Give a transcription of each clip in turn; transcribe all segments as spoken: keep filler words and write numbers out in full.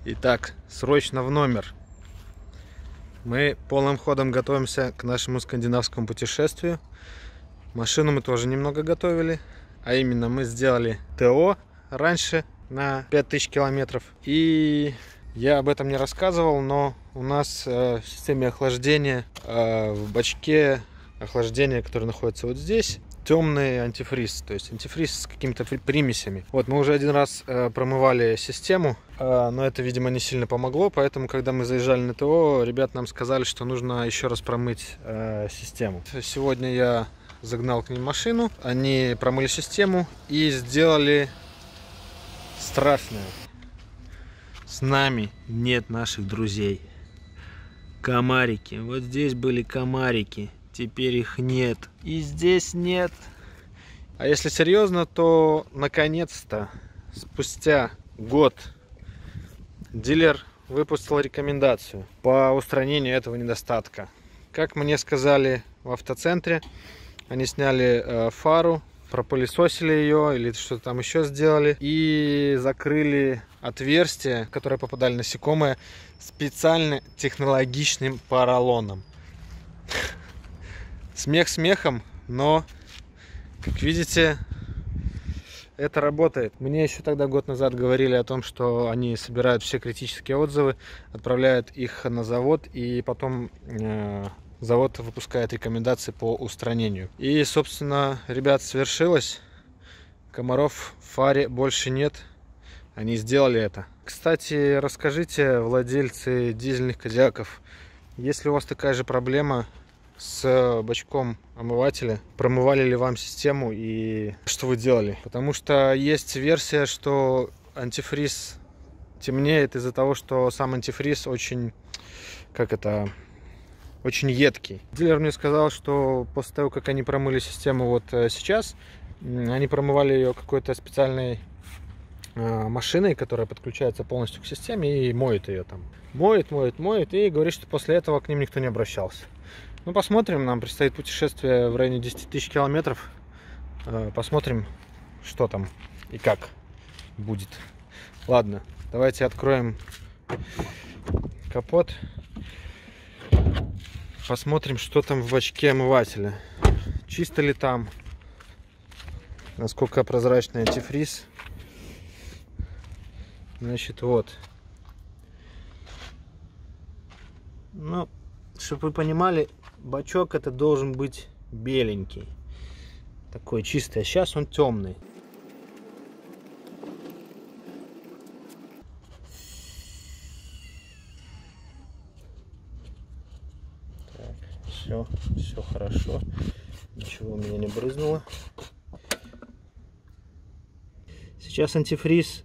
Итак, срочно в номер. Мы полным ходом готовимся к нашему скандинавскому путешествию. Машину мы тоже немного готовили. А именно мы сделали ТО раньше на пять тысяч километров. И я об этом не рассказывал, но у нас э, в системе охлаждения, э, в бачке охлаждения, который находится вот здесь, темный антифриз, то есть антифриз с какими-то примесями. Вот мы уже один раз э, промывали систему, э, но это, видимо, не сильно помогло, поэтому, когда мы заезжали на ТО, ребят нам сказали, что нужно еще раз промыть э, систему. Сегодня я загнал к ним машину, они промыли систему и сделали страшное. С нами нет наших друзей. Комарики. Вот здесь были комарики. Теперь их нет. И здесь нет. А если серьезно, то наконец-то, спустя год, дилер выпустил рекомендацию по устранению этого недостатка. Как мне сказали в автоцентре, они сняли э, фару, пропылесосили ее или что-то там еще сделали и закрыли отверстия, в которые попадали насекомые, специально технологичным поролоном. Смех смехом, но, как видите, это работает. Мне еще тогда год назад говорили о том, что они собирают все критические отзывы, отправляют их на завод, и потом э, завод выпускает рекомендации по устранению. И, собственно, ребят, свершилось. Комаров в фаре больше нет. Они сделали это. Кстати, расскажите, владельцы дизельных кодиаков, если у вас такая же проблема с бачком омывателя, промывали ли вам систему и что вы делали? Потому что есть версия, что антифриз темнеет из-за того, что сам антифриз очень, как это, очень едкий. Дилер мне сказал, что после того, как они промыли систему вот сейчас, они промывали ее какой-то специальной машиной, которая подключается полностью к системе и моет ее там. Моет, моет, моет, и говорит, что после этого к ним никто не обращался. Ну, посмотрим, нам предстоит путешествие в районе десяти тысяч километров. Посмотрим, что там и как будет. Ладно, давайте откроем капот. Посмотрим, что там в бачке омывателя. Чисто ли там, насколько прозрачный антифриз. Значит, вот. Ну, чтобы вы понимали, бачок это должен быть беленький. Такой чистый. А сейчас он темный. Так, все, все хорошо. Ничего у меня не брызнуло. Сейчас антифриз.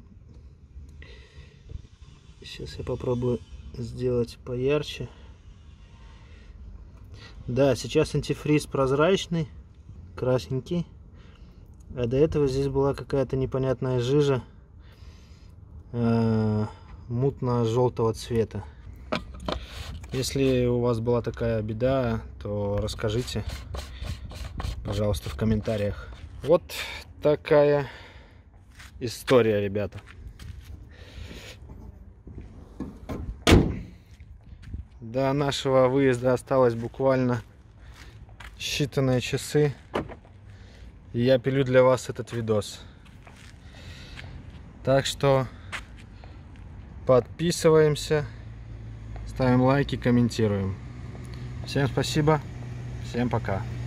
Сейчас я попробую сделать поярче. Да, сейчас антифриз прозрачный, красненький. А до этого здесь была какая-то непонятная жижа э, мутно-желтого цвета. Если у вас была такая беда, то расскажите, пожалуйста, в комментариях. Вот такая история, ребята. До нашего выезда осталось буквально считанные часы. И я пилю для вас этот видос. Так что подписываемся, ставим лайки, комментируем. Всем спасибо, всем пока.